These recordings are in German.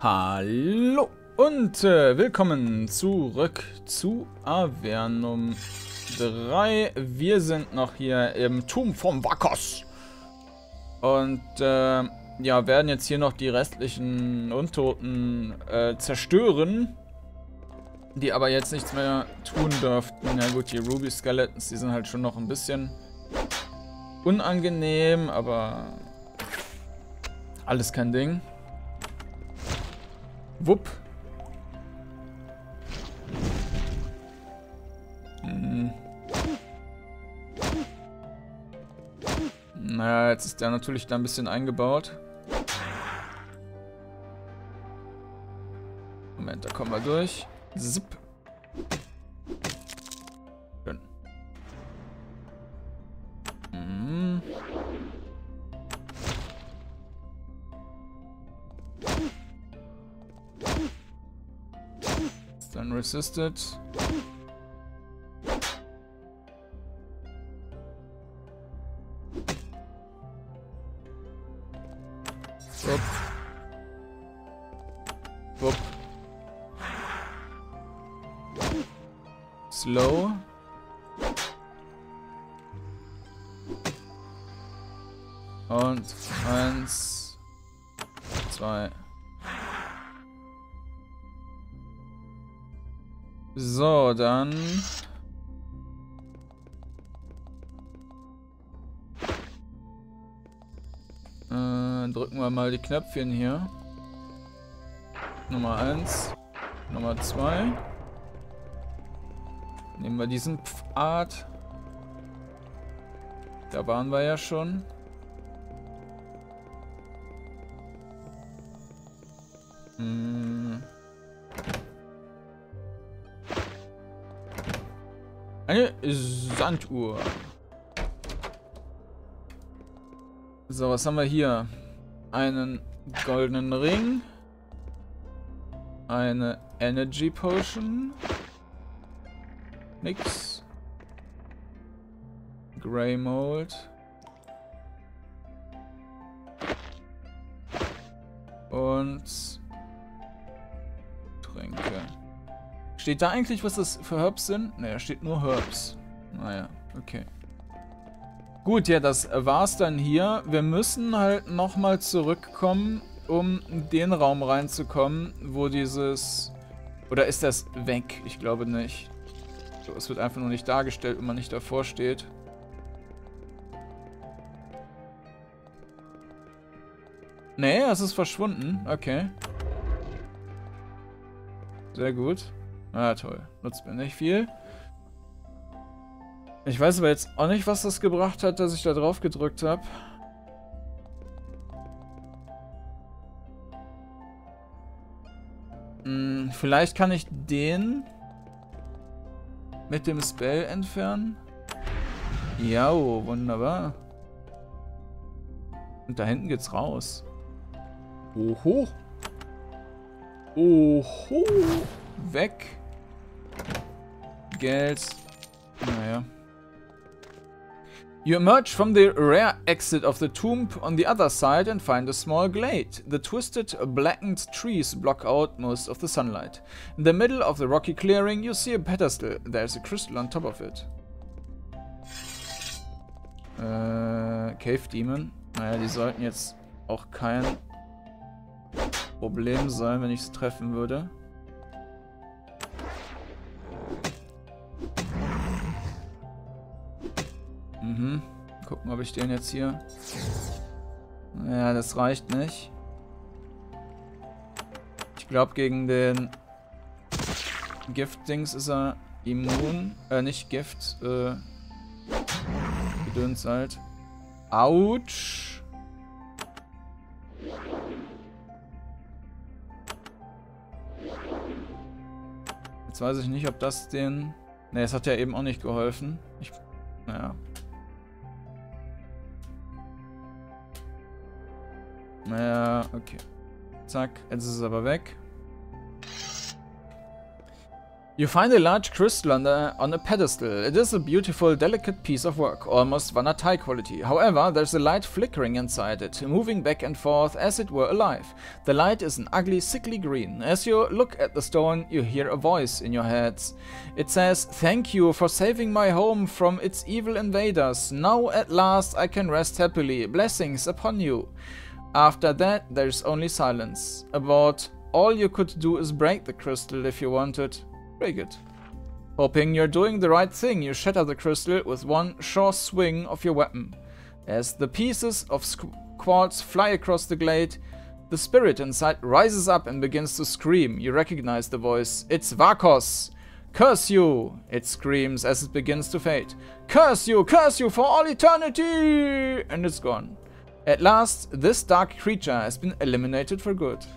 Hallo und willkommen zurück zu Avernum 3. Wir sind noch hier im Turm vom Vakos. Und ja, werden jetzt hier noch die restlichen Untoten zerstören. Die aber jetzt nichts mehr tun dürften. Ja gut, die Ruby Skeletons, die sind halt schon noch ein bisschen unangenehm, aber alles kein Ding. Wupp. Naja, jetzt ist der natürlich da ein bisschen eingebaut. Moment, da kommen wir durch. Zip. Schön. Dann resisted. Wupp. Wupp. Slow. Und 1, 2. So, dann drücken wir mal die Knöpfchen hier. Nummer 1, Nummer 2. Nehmen wir diesen Pfad. Da waren wir ja schon. Eine Sanduhr. So, was haben wir hier? Einen goldenen Ring. Eine Energy Potion. Nix. Grey Mold. Und Tränke. Steht da eigentlich, was das für Herbs sind? Ne, da steht nur Herbs. Naja, okay. Gut, ja, das war's dann hier. Wir müssen halt nochmal zurückkommen, um in den Raum reinzukommen, wo dieses... Oder ist das weg? Ich glaube nicht. Es wird einfach nur nicht dargestellt, wenn man nicht davor steht. Nee, es ist verschwunden. Okay. Sehr gut. Ah, toll. Nutzt mir nicht viel. Ich weiß aber jetzt auch nicht, was das gebracht hat, dass ich da drauf gedrückt habe. Vielleicht kann ich den mit dem Spell entfernen. Ja, wunderbar. Und da hinten geht's raus. Oho. Oho. Weg. Geld. Naja. You emerge from the rear exit of the tomb on the other side and find a small glade. The twisted, blackened trees block out most of the sunlight. In the middle of the rocky clearing, you see a pedestal. There's a crystal on top of it. Cave Demon. Naja, die sollten jetzt auch kein Problem sein, wenn ich es treffen würde. Gucken, ob ich den jetzt hier... Ja, das reicht nicht. Ich glaube, gegen den Gift-Dings ist er immun. Nicht Gift. Gedöns halt. Autsch. Jetzt weiß ich nicht, ob das den... Ne, es hat ja eben auch nicht geholfen. Naja. Naja, okay. Zack, jetzt ist es aber weg. You find a large crystal on a pedestal. It is a beautiful, delicate piece of work, almost Vanat high quality. However, there's a light flickering inside it, moving back and forth as it were alive. The light is an ugly, sickly green. As you look at the stone, you hear a voice in your heads. It says, "Thank you for saving my home from its evil invaders. Now at last I can rest happily. Blessings upon you." After that, there's only silence. About all you could do is break the crystal if you wanted. Break it. Hoping you're doing the right thing, you shatter the crystal with one sure swing of your weapon. As the pieces of quartz fly across the glade, the spirit inside rises up and begins to scream. You recognize the voice. It's Vakos! "Curse you!" it screams as it begins to fade. Curse you for all eternity!" And it's gone. At last, this dark creature has been eliminated for good.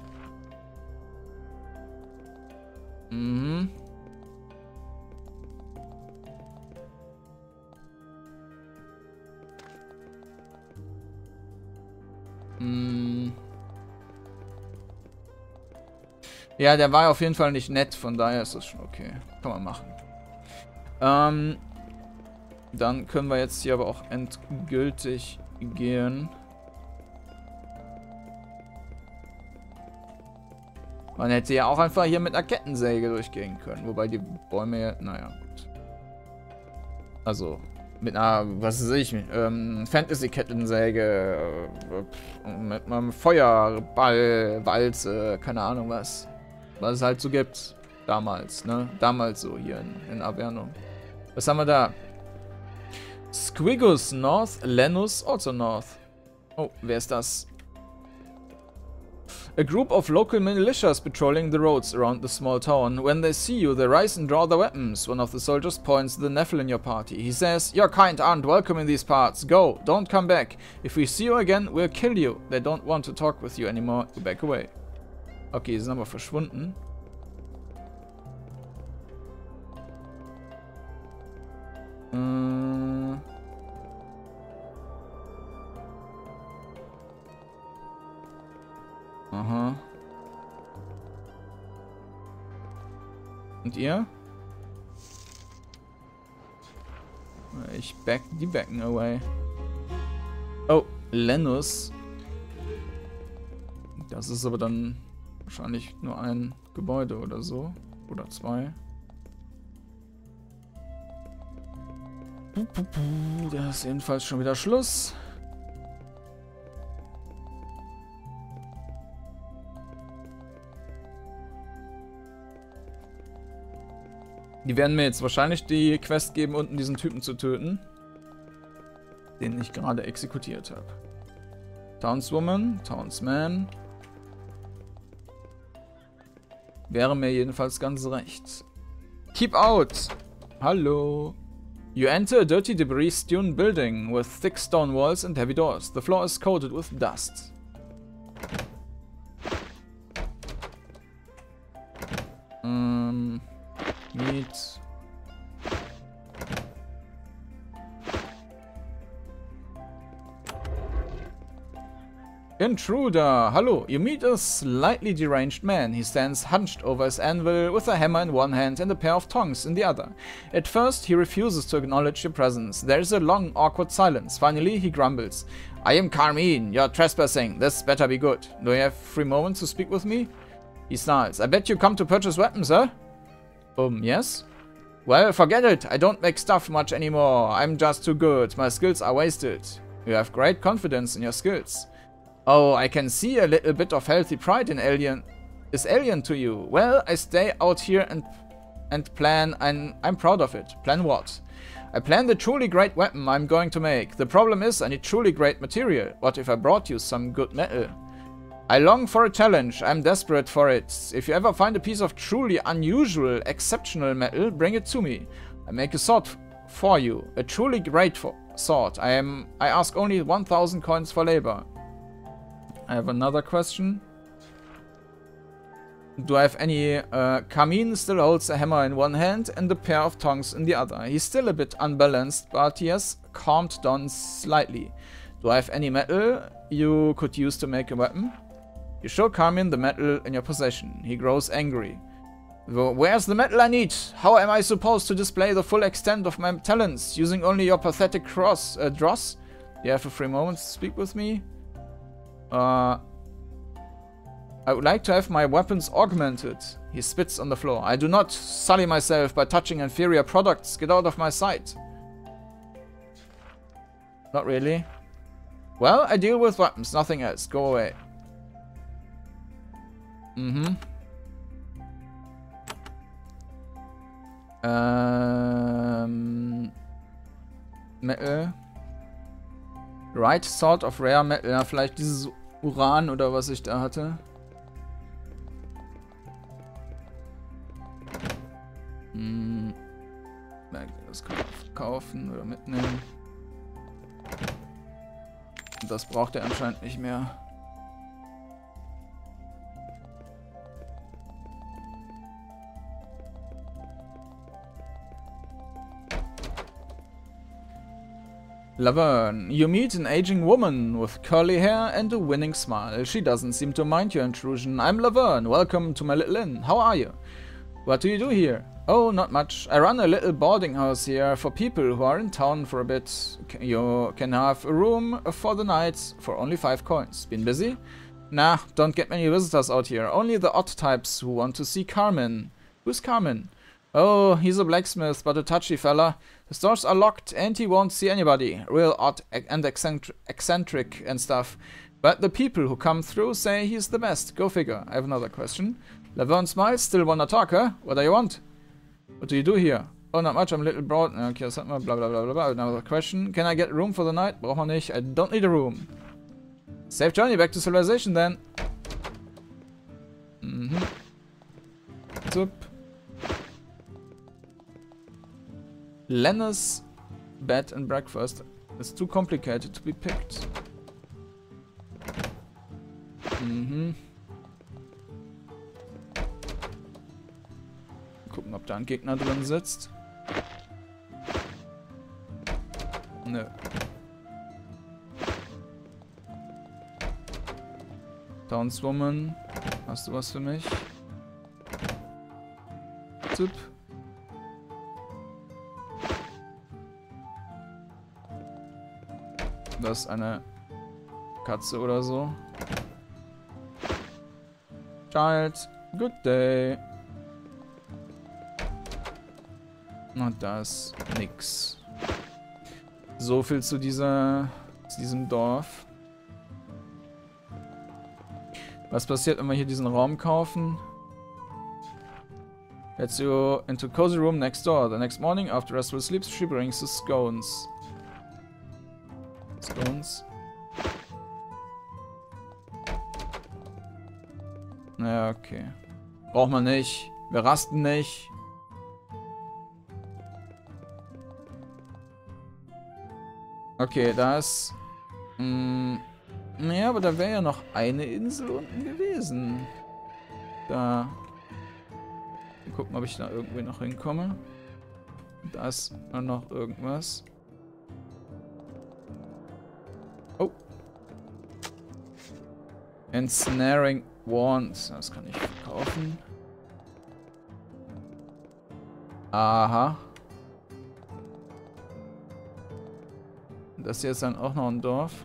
Ja, der war auf jeden Fall nicht nett, von daher ist das schon okay. Kann man machen. Dann können wir jetzt hier aber auch endgültig gehen. Man hätte ja auch einfach hier mit einer Kettensäge durchgehen können. Wobei die Bäume ja, naja, gut. Also, mit einer, was weiß ich, Fantasy-Kettensäge, mit einem Feuerball, Walze, keine Ahnung was. Was es halt so gibt. Damals, ne? Damals so hier in Avernum. Was haben wir da? Squigus North, Lenus also North. Oh, wer ist das? A group of local militias patrolling the roads around the small town. When they see you, they rise and draw their weapons. One of the soldiers points to the Nephil in your party. He says, "Your kind aren't welcome in these parts. Go, don't come back. If we see you again, we'll kill you." They don't want to talk with you anymore. You back away. Okay, die sind aber verschwunden. Aha. Und ihr? Die backen away. Oh, Lenus. Das ist aber dann wahrscheinlich nur ein Gebäude oder so. Oder zwei. Da ist jedenfalls schon wieder Schluss. Die werden mir jetzt wahrscheinlich die Quest geben, unten diesen Typen zu töten, den ich gerade exekutiert habe. Townswoman, Townsman. Wäre mir jedenfalls ganz recht. Keep out! Hallo! You enter a dirty debris-strewn building with thick stone walls and heavy doors. The floor is coated with dust. Meat. Intruder! Hello! You meet a slightly deranged man. He stands hunched over his anvil with a hammer in one hand and a pair of tongs in the other. At first, he refuses to acknowledge your presence. There is a long, awkward silence. Finally, he grumbles. "I am Carmine. You're trespassing. This better be good. Do you have 3 moments to speak with me?" He snarls. "I bet you come to purchase weapons, huh?" Yes? "Well, forget it. I don't make stuff much anymore. I'm just too good. My skills are wasted." You have great confidence in your skills. "Oh, I can see a little bit of healthy pride in alien to you. Well, I stay out here and plan, and I'm proud of it." "Plan what?" "I plan the truly great weapon I'm going to make. The problem is I need truly great material. What if I brought you some good metal?" "I long for a challenge. I'm desperate for it. If you ever find a piece of truly unusual, exceptional metal, bring it to me. I make a sword for you. A truly great sword. I ask only 1,000 coins for labor." I have another question. Do I have any... Carmine still holds a hammer in one hand and a pair of tongs in the other. He's still a bit unbalanced, but he has calmed down slightly. Do I have any metal you could use to make a weapon? You show Carmine the metal in your possession. He grows angry. Where's the metal I need? How am I supposed to display the full extent of my talents using only your pathetic dross? You have a free moment to speak with me? I would like to have my weapons augmented. He spits on the floor. I do not sully myself by touching inferior products. Get out of my sight. Not really. Well, I deal with weapons, nothing else. Go away. Metal. Right sort of rare metal. Ja, vielleicht dieses Uran oder was ich da hatte. Das kann man kaufen oder mitnehmen. Und das braucht er anscheinend nicht mehr. Laverne, you meet an aging woman with curly hair and a winning smile. She doesn't seem to mind your intrusion. I'm Laverne. Welcome to my little inn. How are you? What do you do here? Oh, not much. I run a little boarding house here for people who are in town for a bit. You can have a room for the night for only 5 coins. Been busy? Nah, don't get many visitors out here. Only the odd types who want to see Carmen. Who's Carmen? Oh, he's a blacksmith, but a touchy fella. The stores are locked and he won't see anybody. Real odd and eccentric and stuff. But the people who come through say he's the best. Go figure. I have another question. Laverne smiles. Still wanna talk, huh? What do you want? What do you do here? Oh, not much. I'm a little broad. Okay, das hatten wir. Blah, blah, blah, blah, blah. Another question. Can I get a room for the night? Braucht man nicht. I don't need a room. Safe journey back to civilization then. Zup. Lenna's bed and breakfast. It's too complicated to be picked. Gucken, ob da ein Gegner drin sitzt. Nö. Townswoman, hast du was für mich? Zup. Das ist eine Katze oder so. Child, good day. Und das nix. So viel zu diesem Dorf. Was passiert, wenn wir hier diesen Raum kaufen? Gets you into cozy room next door. The next morning, after restful sleep, she brings the scones. Scones. Ja, okay. Braucht man nicht. Wir rasten nicht. Okay, das. Ja, aber da wäre ja noch eine Insel unten gewesen. Da. Mal gucken, ob ich da irgendwie noch hinkomme. Da ist noch irgendwas. Oh. Ensnaring Wand. Das kann ich verkaufen. Aha. Das hier ist dann auch noch ein Dorf.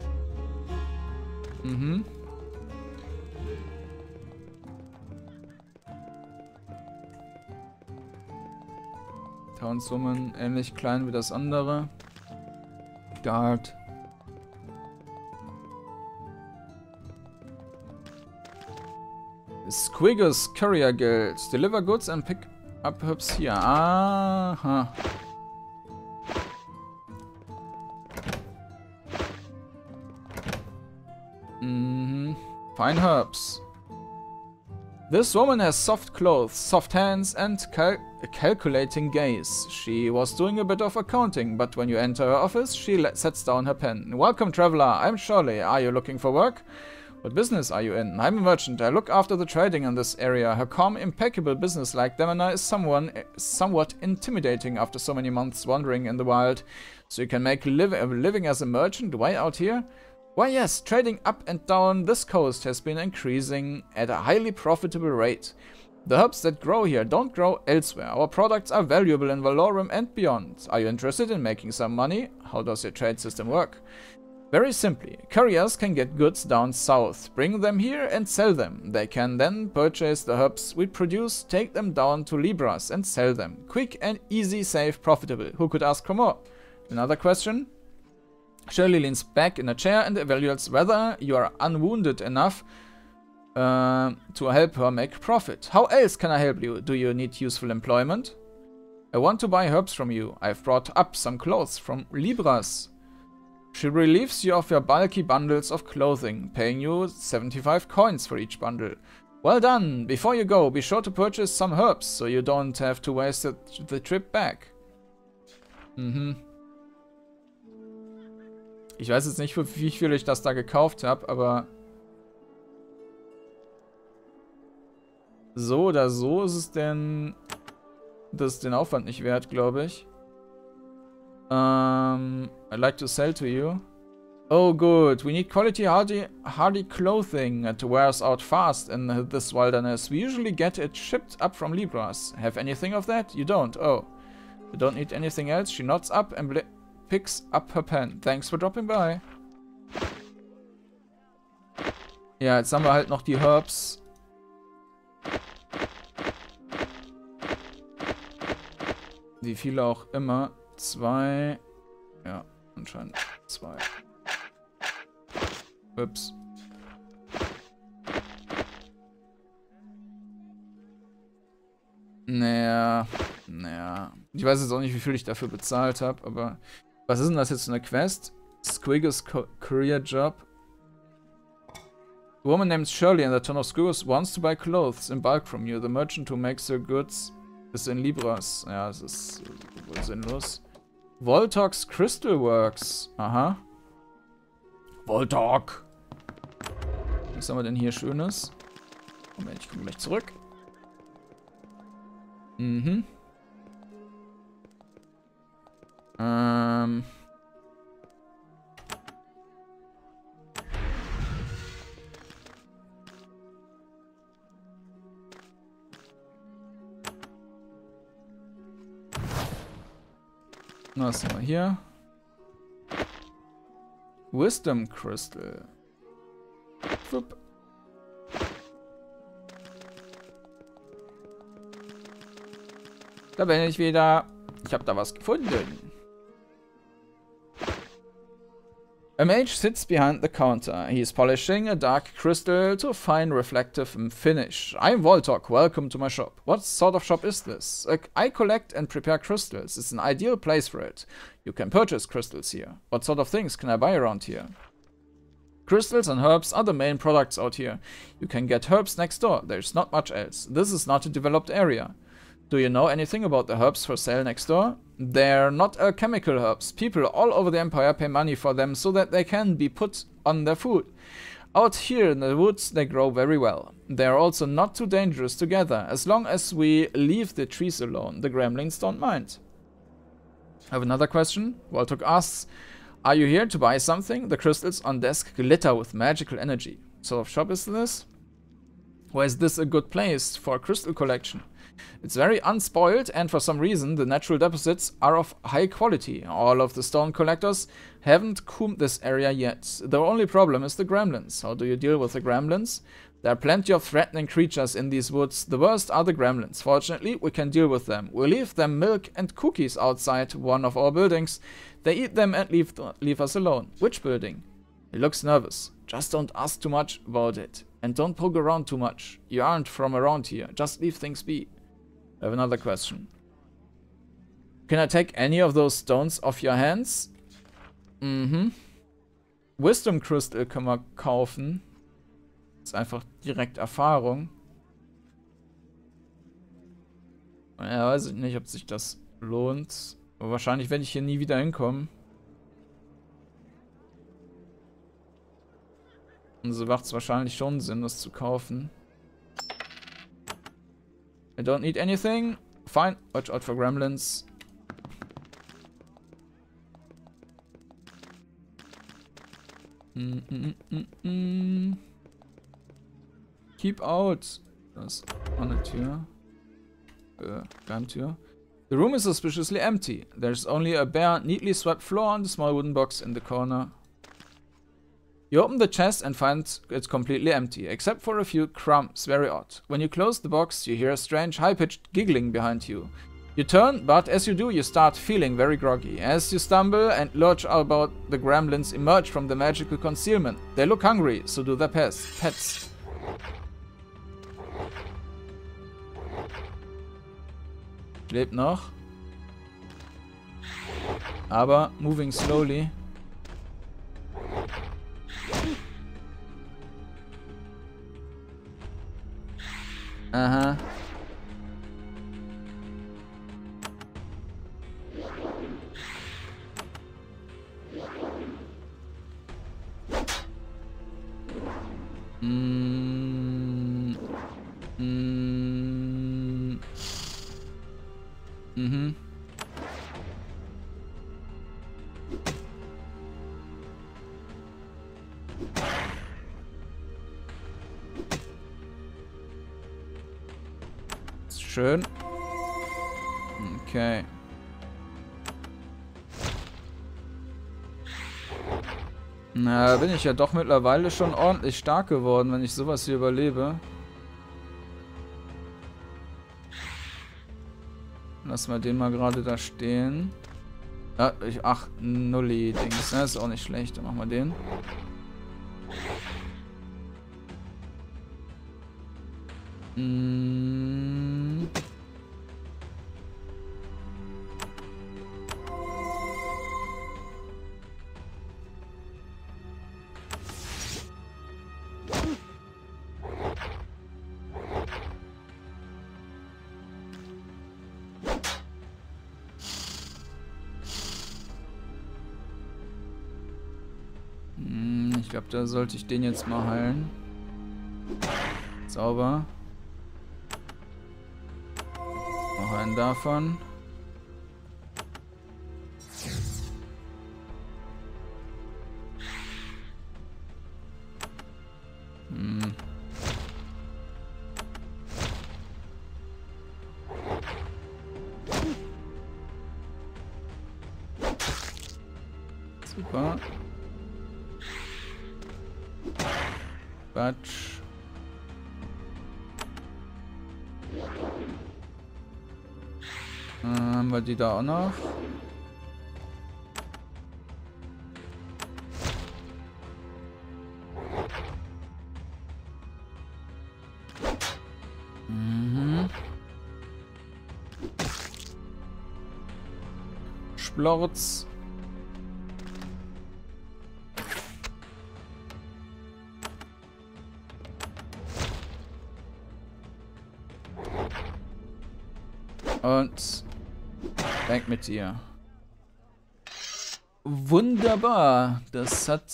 Townswoman ähnlich klein wie das andere. Guard. Squiggles Courier Guild. Deliver goods and pick up herbs here. Aha. Fine herbs. This woman has soft clothes, soft hands, and calculating gaze. She was doing a bit of accounting, but when you enter her office, she sets down her pen. Welcome, traveler. I'm Shirley. Are you looking for work? What business are you in? I'm a merchant. I look after the trading in this area. Her calm, impeccable business-like demeanor is somewhat intimidating after so many months wandering in the wild. So you can make a living as a merchant way out here? Why yes, trading up and down this coast has been increasing at a highly profitable rate. The herbs that grow here don't grow elsewhere. Our products are valuable in Valorum and beyond. Are you interested in making some money? How does your trade system work? Very simply, couriers can get goods down south, bring them here and sell them. They can then purchase the herbs we produce, take them down to Libras and sell them. Quick and easy, safe, profitable. Who could ask for more? Another question? Shirley leans back in a chair and evaluates whether you are unwounded enough to help her make profit. How else can I help you? Do you need useful employment? I want to buy herbs from you. I've brought up some clothes from Libras. She relieves you of your bulky bundles of clothing, paying you 75 coins for each bundle. Well done! Before you go, be sure to purchase some herbs, so you don't have to waste the trip back. Ich weiß jetzt nicht, für wie viel ich das da gekauft habe, aber so oder so ist es denn das ist den Aufwand nicht wert, glaube ich. I'd like to sell to you. Oh good, we need quality hardy clothing. It wears out fast in this wilderness. We usually get it shipped up from Libras. Have anything of that? You don't? Oh. You don't need anything else? She nods up and picks up her pen. Thanks for dropping by. Ja, jetzt haben wir halt noch die Herbs. Wie viele auch immer. 2. Ja, anscheinend 2. Ups. Naja. Ich weiß jetzt auch nicht, wie viel ich dafür bezahlt habe, aber was ist denn das jetzt für eine Quest? Squiggles Career Job. A woman named Shirley in the town of Squiggles wants to buy clothes in bulk from you. The merchant who makes her goods is in Libras. Ja, das ist wohl sinnlos. Voltox Crystal Works. Aha. Voltok. Was haben wir denn hier Schönes? Moment, ich komme gleich zurück. Was haben wir hier? Wisdom Crystal. Fupp. Da bin ich wieder. Ich habe da was gefunden. A mage sits behind the counter. He is polishing a dark crystal to a fine reflective finish. I'm Voltok. Welcome to my shop. What sort of shop is this? I collect and prepare crystals. It's an ideal place for it. You can purchase crystals here. What sort of things can I buy around here? Crystals and herbs are the main products out here. You can get herbs next door. There's not much else. This is not a developed area. Do you know anything about the herbs for sale next door? They're not alchemical herbs. People all over the Empire pay money for them so that they can be put on their food. Out here in the woods, they grow very well. They're also not too dangerous to gather. As long as we leave the trees alone, the gremlins don't mind. I have another question. Voltok asks, are you here to buy something? The crystals on desk glitter with magical energy. What sort of shop is this? Why is this a good place for a crystal collection? It's very unspoiled, and for some reason the natural deposits are of high quality. All of the stone collectors haven't combed this area yet. The only problem is the gremlins. How do you deal with the gremlins? There are plenty of threatening creatures in these woods. The worst are the gremlins. Fortunately, we can deal with them. We leave them milk and cookies outside one of our buildings. They eat them and leave us alone. Which building? He looks nervous. Just don't ask too much about it. And don't poke around too much. You aren't from around here. Just leave things be. I have another question. Can I take any of those stones off your hands? Wisdom Crystal können wir kaufen. Ist einfach direkt Erfahrung. Ja, weiß ich nicht, ob sich das lohnt. Aber wahrscheinlich werde ich hier nie wieder hinkommen. Und so macht es wahrscheinlich schon Sinn, das zu kaufen. I don't need anything. Fine. Watch out for gremlins. Keep out. Das ist eine Tür. Garntür. The room is suspiciously empty. There's only a bare, neatly swept floor and a small wooden box in the corner. You open the chest and find it completely empty, except for a few crumbs, very odd. When you close the box, you hear a strange, high-pitched giggling behind you. You turn, but as you do, you start feeling very groggy. As you stumble and lurch about, the gremlins emerge from the magical concealment. They look hungry, so do their pets. Lebt noch. Aber moving slowly. Aha. Schön. Okay. Na, bin ich ja doch mittlerweile schon ordentlich stark geworden, wenn ich sowas hier überlebe. Lass mal den mal gerade da stehen. Ja, ach, Nulli-Dings, ne? Ist auch nicht schlecht. Dann machen wir den. Ich glaube, da sollte ich den jetzt mal heilen. Sauber. Noch einen davon. Super. Quatsch. Haben wir die da auch noch? Splorz. Und weg mit dir. Wunderbar. Das hat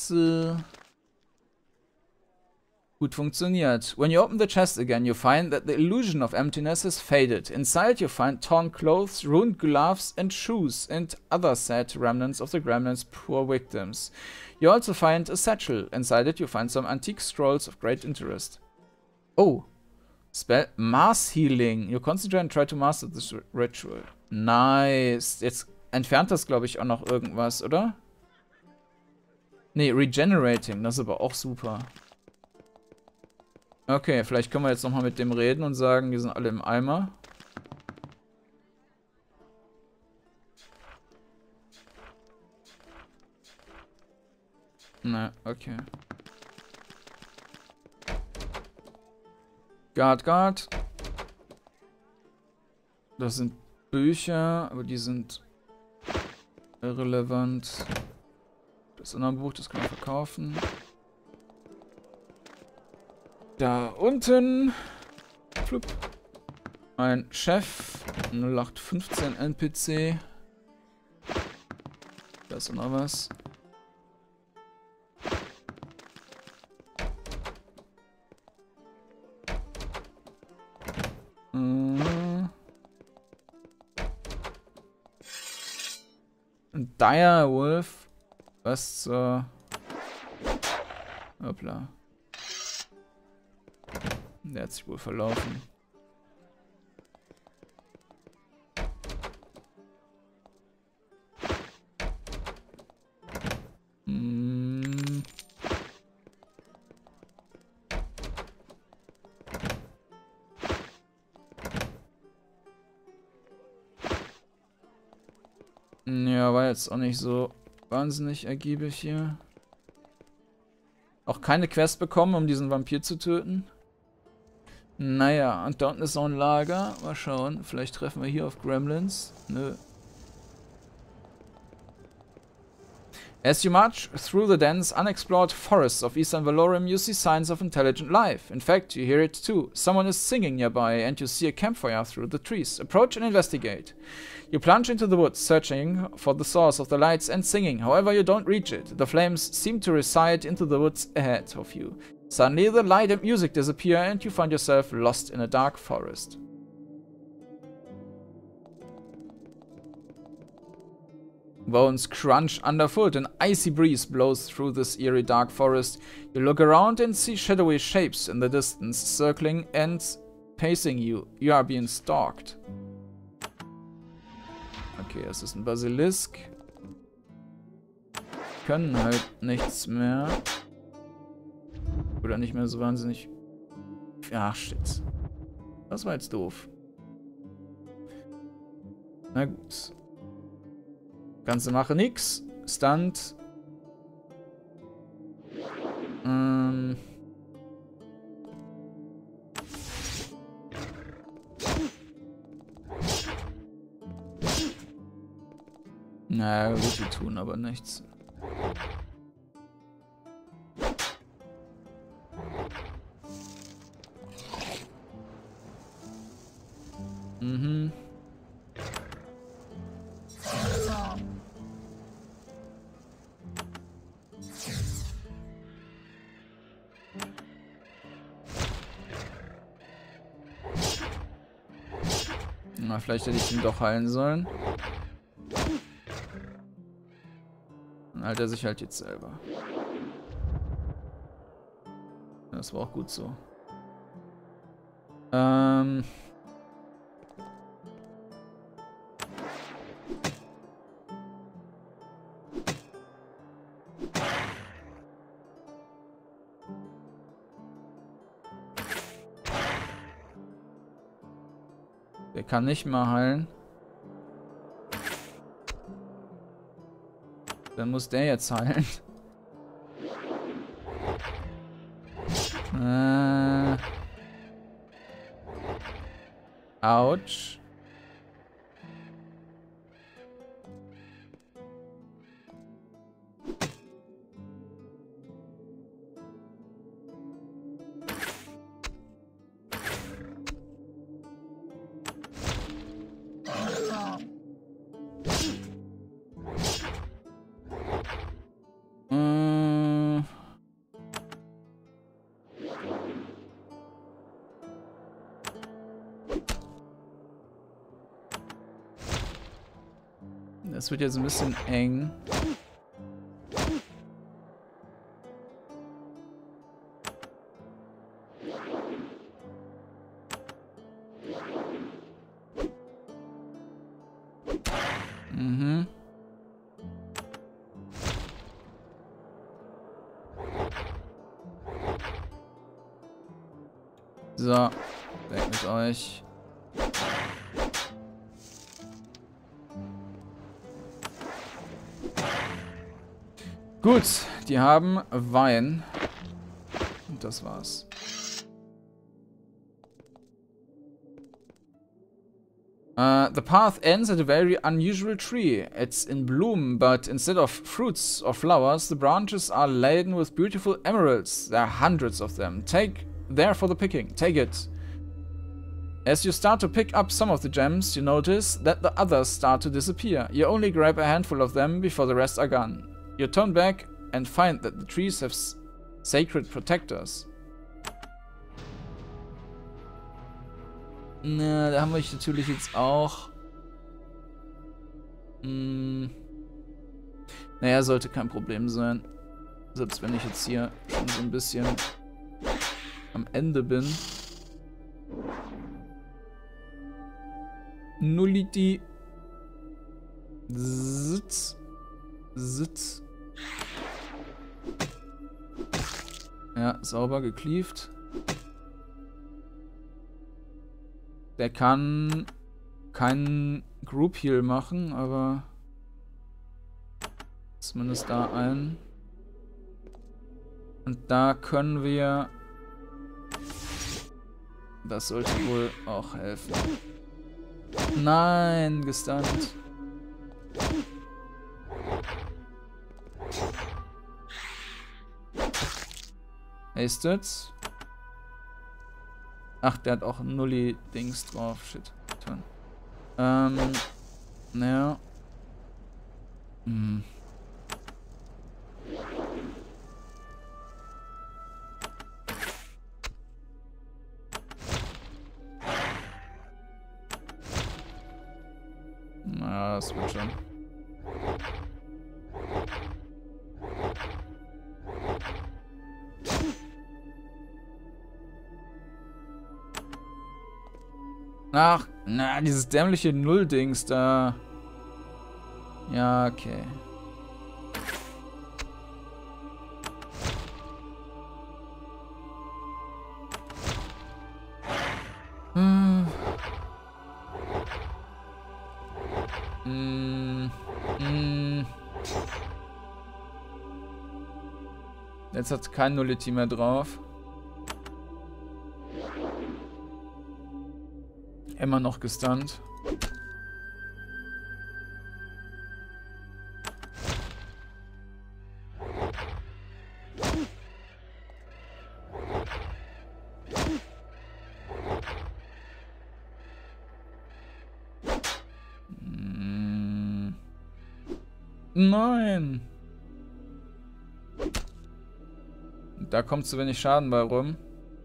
gut funktioniert. When you open the chest again, you find that the illusion of emptiness has faded. Inside you find torn clothes, ruined gloves and shoes, and other sad remnants of the gremlins' poor victims. You also find a satchel. Inside it you find some antique scrolls of great interest. Oh. Spell Mass Healing. You concentrate and try to master this ritual. Nice. Jetzt entfernt das, glaube ich, auch noch irgendwas, oder? Nee, Regenerating. Das ist aber auch super. Okay, vielleicht können wir jetzt nochmal mit dem reden und sagen, die sind alle im Eimer. Na, okay. Guard. Das sind Bücher, aber die sind irrelevant. Das andere Buch, das kann man verkaufen. Da unten. Flup. Ein Chef. 0815 NPC. Da ist noch was. Ein Dire Wolf. Was zur... Hoppla. Der hat sich wohl verlaufen. Ja, war jetzt auch nicht so wahnsinnig ergiebig hier. Auch keine Quest bekommen, um diesen Vampir zu töten. Naja, und da unten ist noch ein Lager. Mal schauen, vielleicht treffen wir hier auf Gremlins. Nö. As you march through the dense, unexplored forests of Eastern Valorum, you see signs of intelligent life. In fact, you hear it too. Someone is singing nearby, and you see a campfire through the trees. Approach and investigate. You plunge into the woods, searching for the source of the lights and singing. However, you don't reach it. The flames seem to recede into the woods ahead of you. Suddenly, the light and music disappear, and you find yourself lost in a dark forest. Bones crunch underfoot. An icy breeze blows through this eerie dark forest. You look around and see shadowy shapes in the distance, circling and pacing you. You are being stalked. Okay, es ist ein Basilisk. Können halt nichts mehr. Oder nicht mehr so wahnsinnig. Ach, shit. Das war jetzt doof. Na gut. Ganze Mache nix. Stunt. Naja, gut, wir tun aber nichts. Mhm. Na, vielleicht hätte ich ihn doch heilen sollen. Dann heilt er sich halt jetzt selber. Das war auch gut so. Der kann nicht mehr heilen. Dann muss der jetzt heilen. Autsch. Das wird jetzt ein bisschen eng. Mhm. So, weg mit euch. Gut, die haben Wein. Und das war's. The path ends at a very unusual tree. It's in bloom, but instead of fruits or flowers, the branches are laden with beautiful emeralds. There are hundreds of them. There for the picking. Take it. As you start to pick up some of the gems, you notice that the others start to disappear. You only grab a handful of them before the rest are gone. You turn back and find that the trees have sacred protectors. Na, da haben wir natürlich jetzt auch. Naja, sollte kein Problem sein. Selbst wenn ich jetzt hier schon so ein bisschen am Ende bin. Nullity. Sitz. Ja, sauber geklieft. Der kann keinen Group Heal machen, aber zumindest da ein. Und da können wir... Das sollte wohl auch helfen. Nein, gestunt. Hasted. Ach, der hat auch ein Nulli-Dings drauf. Shit. Naja. Na, das wird schon. Ach, na, dieses dämliche Null-Dings da. Ja, okay. Jetzt hat kein Nullity mehr drauf. Immer noch gestunt. Nein! Da kommt zu wenig Schaden bei rum.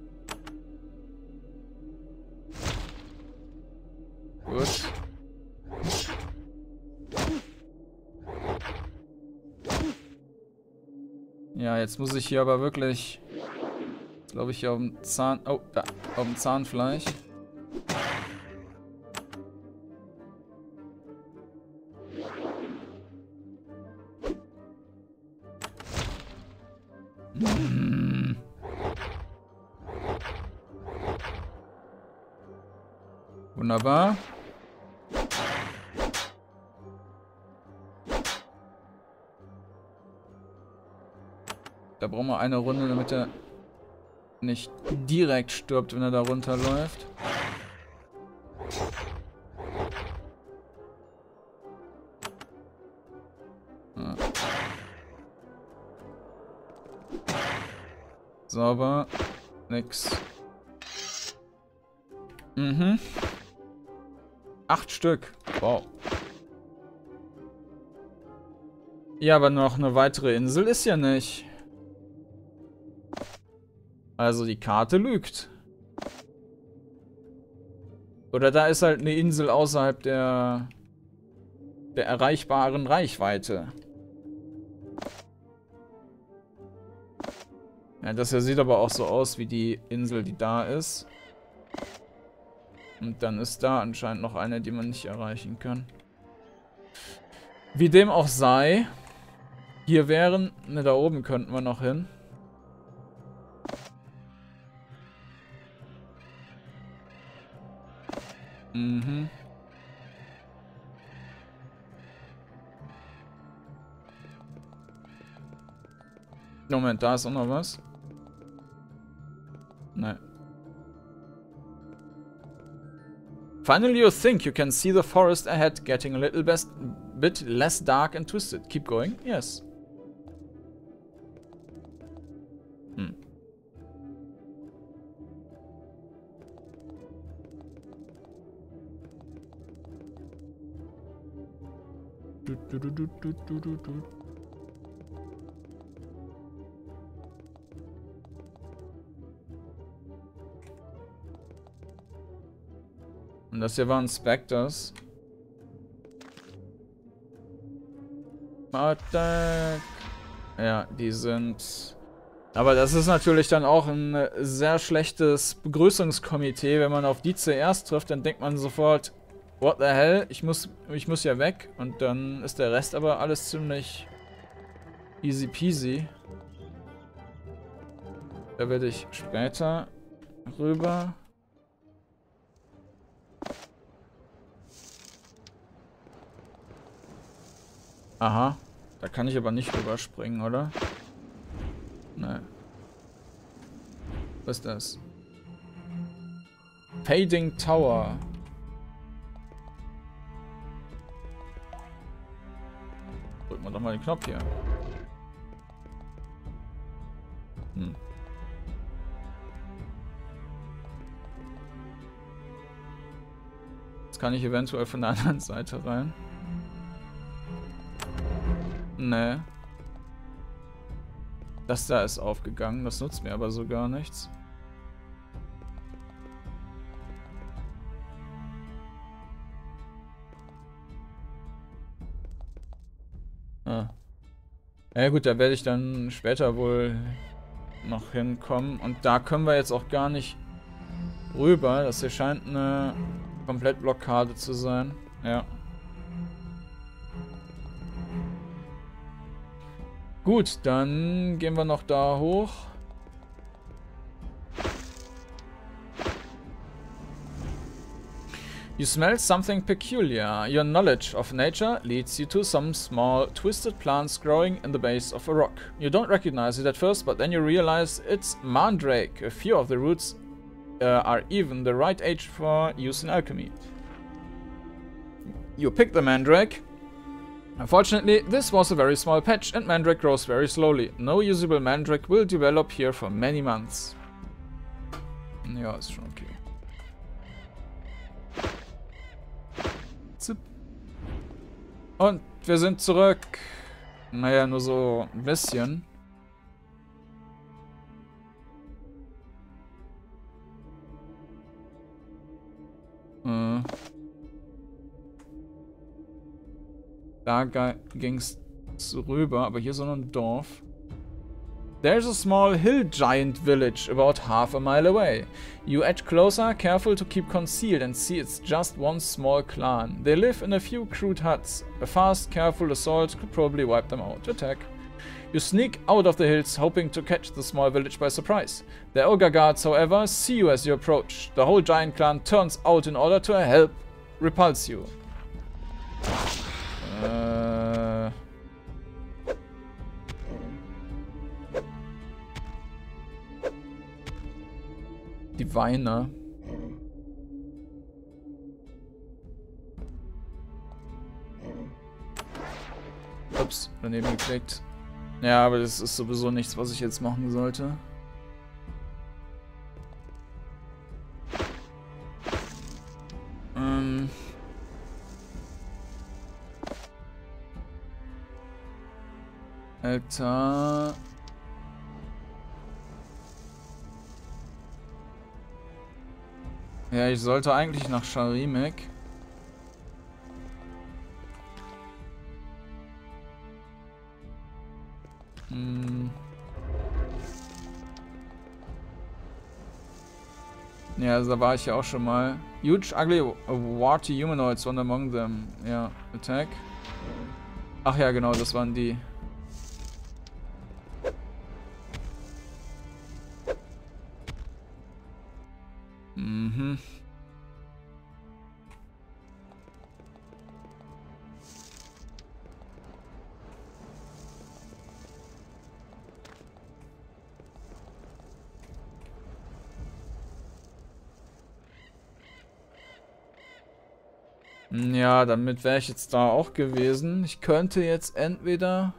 Gut. Ja, jetzt muss ich hier aber wirklich, glaube ich, hier auf dem Zahn... Oh, da, auf dem Zahnfleisch. Wunderbar. Da brauchen wir eine Runde, damit er nicht direkt stirbt, wenn er da runterläuft. Ja. Sauber. Nix. 8 Stück. Wow. Ja, aber noch eine weitere Insel ist ja nicht. Also die Karte lügt. Oder da ist halt eine Insel außerhalb der erreichbaren Reichweite. Ja, das hier sieht aber auch so aus wie die Insel, die da ist. Und dann ist da anscheinend noch eine, die man nicht erreichen kann. Wie dem auch sei. Hier wären... Ne, da oben könnten wir noch hin. Moment, da ist auch noch was. Nein. Finally you think you can see the forest ahead, getting a little bit less dark and twisted. Keep going? Yes. Und das hier waren Spectres. Attack. Ja, die sind... Aber das ist natürlich dann auch ein sehr schlechtes Begrüßungskomitee. Wenn man auf die zuerst trifft, dann denkt man sofort, What the hell? Ich muss ja weg. Und dann ist der Rest aber alles ziemlich easy peasy. Da werde ich später rüber. Aha. Da kann ich aber nicht rüberspringen, oder? Nein. Was ist das? Fading Tower. Drücken wir doch mal den Knopf hier. Hm. Jetzt kann ich eventuell von der anderen Seite rein. Nee. Das da ist aufgegangen, das nutzt mir aber so gar nichts. Ah. Ja gut, da werde ich dann später wohl noch hinkommen. Und da können wir jetzt auch gar nicht rüber. Das hier scheint eine Komplettblockade zu sein. Ja. Gut, dann gehen wir noch da hoch. You smell something peculiar. Your knowledge of nature leads you to some small, twisted plants growing in the base of a rock. You don't recognize it at first, but then you realize it's mandrake. A few of the roots are even the right age for use in alchemy. You pick the mandrake. Unfortunately, this was a very small patch and mandrake grows very slowly. No usable mandrake will develop here for many months. Ja, ist schon okay. Zip. Und wir sind zurück. Naja, nur so ein bisschen. Da ging's rüber, aber hier ist noch ein Dorf. There's a small hill giant village about half a mile away. You edge closer, careful to keep concealed, and see it's just one small clan. They live in a few crude huts. A fast, careful assault could probably wipe them out. Attack. You sneak out of the hills, hoping to catch the small village by surprise. The ogre guards, however, see you as you approach. The whole giant clan turns out in order to help repulse you. Diviner. Ups, daneben geklickt. Ja, aber das ist sowieso nichts, was ich jetzt machen sollte. Alter. Ja, ich sollte eigentlich nach Sharimek. Ja, also da war ich ja auch schon mal. Huge, ugly, warty humanoids, one among them. Ja, attack. Ach ja, genau, das waren die. Mhm. Ja, damit wäre ich jetzt da auch gewesen. Ich könnte jetzt entweder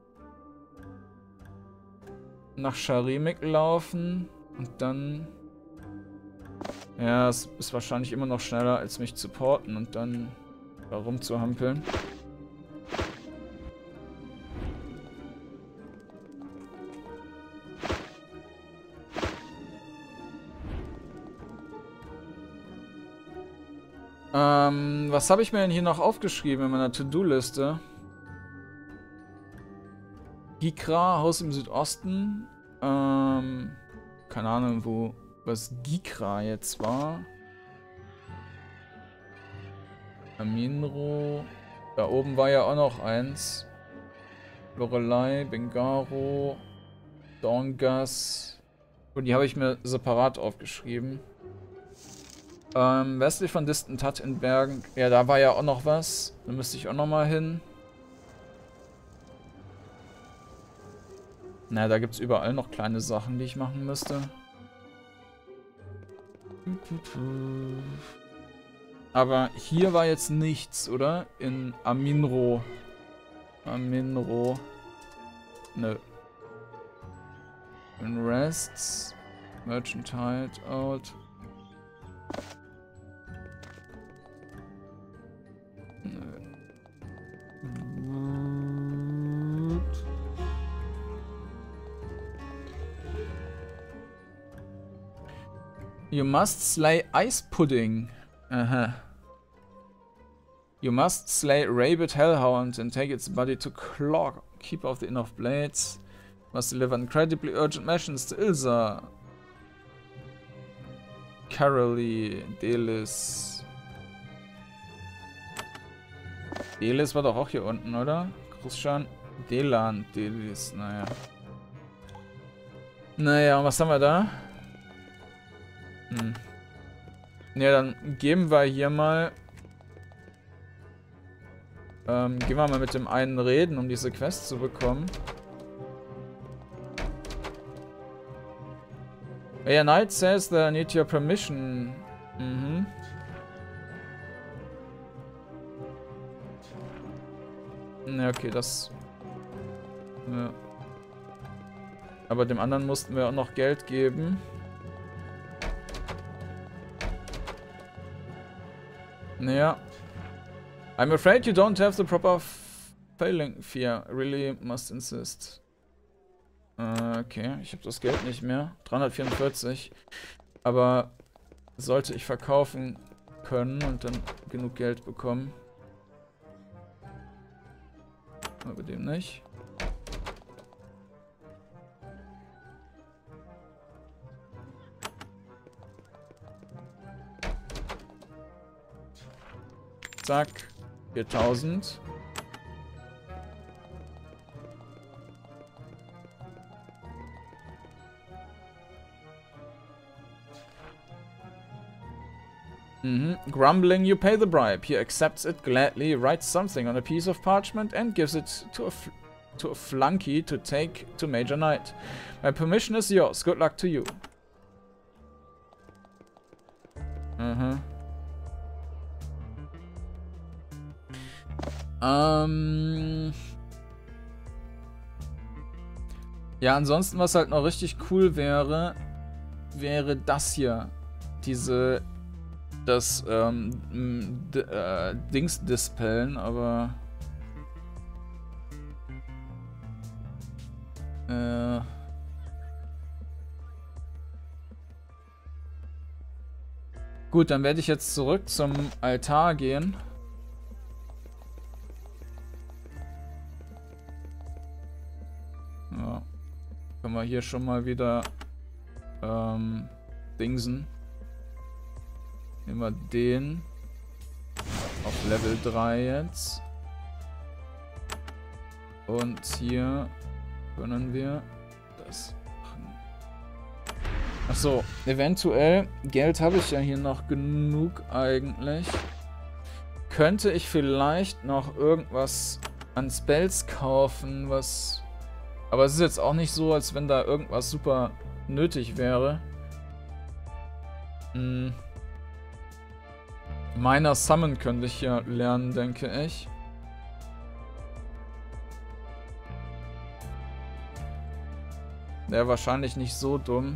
nach Sharimek laufen und dann... Ja, es ist wahrscheinlich immer noch schneller, als mich zu porten und dann da rumzuhampeln. Was habe ich mir denn hier noch aufgeschrieben in meiner To-Do-Liste? Gikra, Haus im Südosten. Keine Ahnung, wo was Gikra jetzt war. Aminro. Da oben war ja auch noch eins. Lorelei, Bengaro, Dorngas. Und die habe ich mir separat aufgeschrieben. Westlich von Distant Hut in Bergen. Ja, da war ja auch noch was. Da müsste ich auch noch mal hin. Na, da gibt es überall noch kleine Sachen, die ich machen müsste. Aber hier war jetzt nichts, oder? In Aminro. Aminro. Nö. In Rests. Merchant Hideout. Nö. You must slay ice pudding. Aha. You must slay Rabid Hellhound and take its body to Claw, Keeper of the Inn of Blades. Must deliver incredibly urgent missions to Ilsa. Carolee, Delis. Delis war doch auch hier unten, oder? Christian, Delan, Delis, naja. Naja, was haben wir da? Ja, dann geben wir hier mal. Gehen wir mal mit dem einen reden, um diese Quest zu bekommen. A knight says that I need your permission. Mhm. Ja, okay, das. Ja. Aber dem anderen mussten wir auch noch Geld geben. Naja. I'm afraid you don't have the proper failing fear. Really must insist. Okay, ich habe das Geld nicht mehr. 344. Aber sollte ich verkaufen können und dann genug Geld bekommen. Aber dem nicht. Zack. 4000. Grumbling, you pay the bribe. He accepts it gladly, writes something on a piece of parchment and gives it to a flunky to take to Major Knight. My permission is yours. Good luck to you. Ja, ansonsten, was halt noch richtig cool wäre, wäre das hier. Das Dings dispellen, aber gut, dann werde ich jetzt zurück zum Altar gehen. Ja. Können wir hier schon mal wieder dingsen. Nehmen wir den auf Level 3 jetzt. Und hier können wir das machen. Achso, eventuell, Geld habe ich ja hier noch genug eigentlich. Könnte ich vielleicht noch irgendwas an Spells kaufen, was... Aber es ist jetzt auch nicht so, als wenn da irgendwas super nötig wäre. Meiner Summon könnte ich ja lernen, denke ich. Wäre wahrscheinlich nicht so dumm.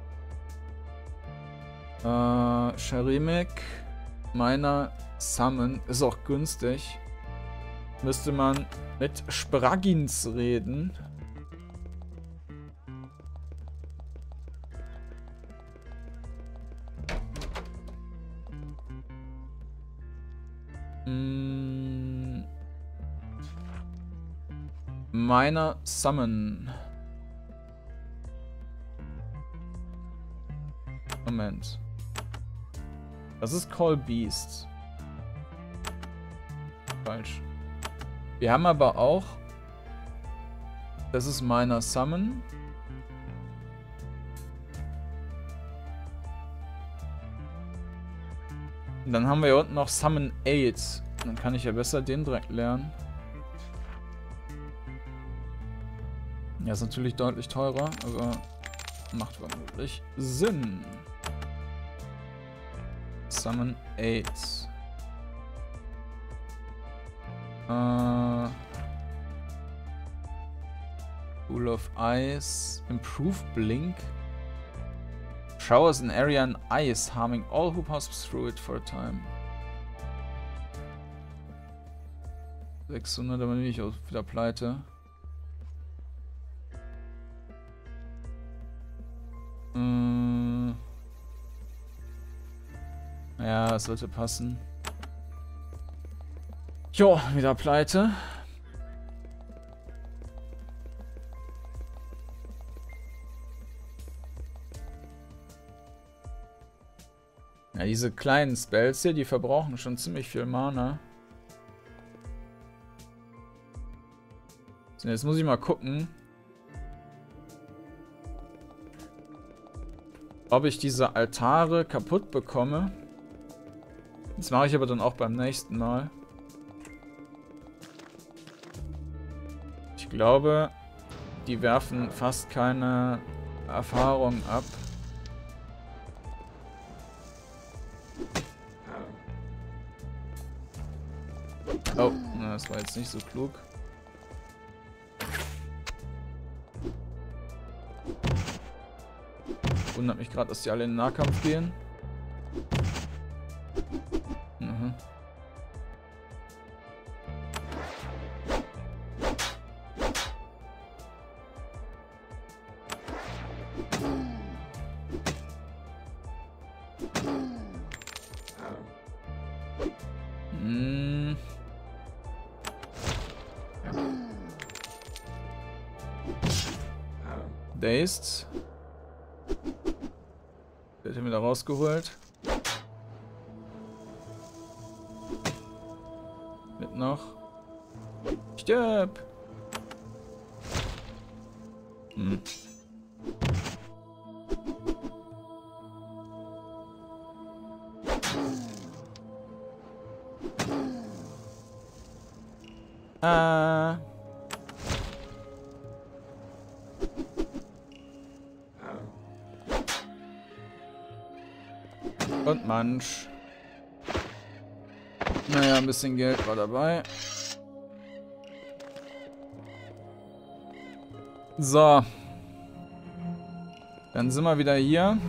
Sharimek, meiner Summon ist auch günstig. Müsste man mit Spraggins reden. Meiner Summon. Moment. Das ist Call Beast. falsch. Wir haben aber auch... Das ist meiner Summon. Und dann haben wir hier unten noch Summon 8. Dann kann ich ja besser den direkt lernen. Ja, ist natürlich deutlich teurer, aber macht vermutlich Sinn. Summon 8. Pool of Ice. Improve Blink. Showers an area in ice, harming all who pass through it for a time. 600, aber bin ich auch wieder pleite. Ja, das sollte passen. Jo, wieder pleite. Ja, diese kleinen Spells hier, die verbrauchen schon ziemlich viel Mana. So, jetzt muss ich mal gucken, ob ich diese Altare kaputt bekomme. Das mache ich aber dann auch beim nächsten Mal. Ich glaube, die werfen fast keine Erfahrung ab. Oh, na, das war jetzt nicht so klug. Wundert mich gerade, dass die alle in den Nahkampf gehen. Mhm. Dazed. Der hat ihn wieder rausgeholt. Mit noch. Stirb! Hm. Und Mansch. Naja, ein bisschen Geld war dabei. So. Dann sind wir wieder hier.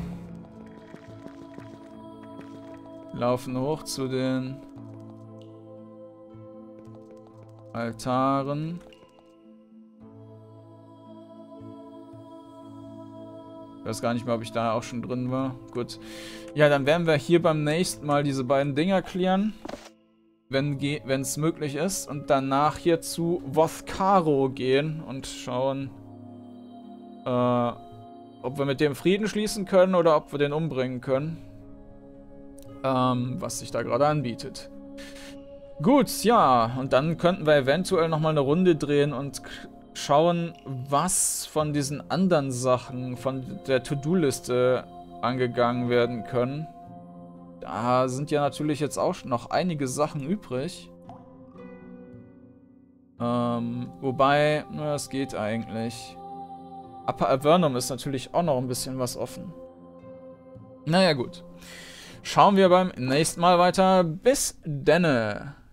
Laufen hoch zu den Altaren. Ich weiß gar nicht mehr, ob ich da auch schon drin war. Gut. Ja, dann werden wir hier beim nächsten Mal diese beiden Dinger klären. Wenn es möglich ist. Und danach hier zu Vothkaro gehen und schauen, ob wir mit dem Frieden schließen können oder ob wir den umbringen können. Was sich da gerade anbietet. Gut, ja. Und dann könnten wir eventuell nochmal eine Runde drehen und schauen, was von diesen anderen Sachen von der To-Do-Liste angegangen werden können. Da sind ja natürlich jetzt auch noch einige Sachen übrig. Wobei, na, es geht eigentlich. Upper Avernum ist natürlich auch noch ein bisschen was offen. Naja, gut. Schauen wir beim nächsten Mal weiter. Bis denne.